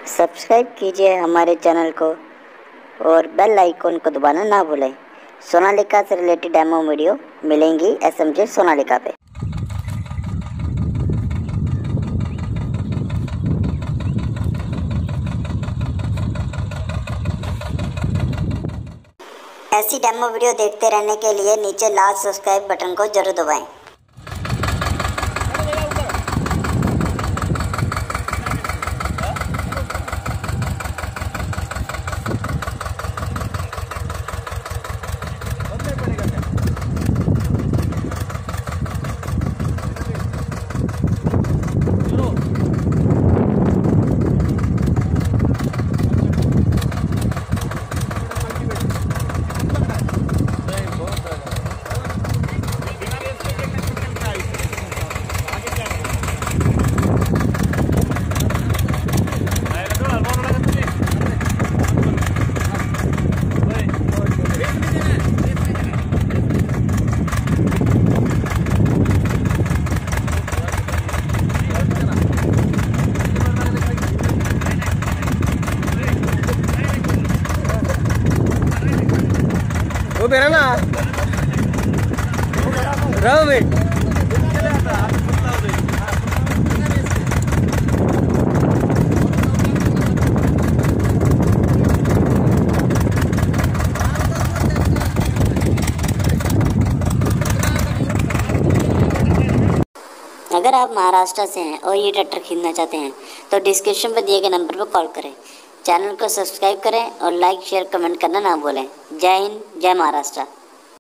Subscribe कीजिए हमारे channel को और बेल आइकन को दबाना ना भूलें। सोनालिका से रिलेटेड डेमो वीडियो मिलेंगी एसएमजी सोनालिका पे। ऐसी डेमो वीडियो देखते रहने के लिए नीचे लाल सब्सक्राइब बटन को जरूर दबाएं। वो मेरा ना रहो मिनट अगर आप महाराष्ट्र से हैं और ये ट्रैक्टर खरीदना चाहते हैं तो डिस्क्रिप्शन पर दिए गए नंबर पर कॉल करें। चैनल को सब्सक्राइब करें और लाइक शेयर कमेंट करना ना भूलें। जय हिंद, जय महाराष्ट्र।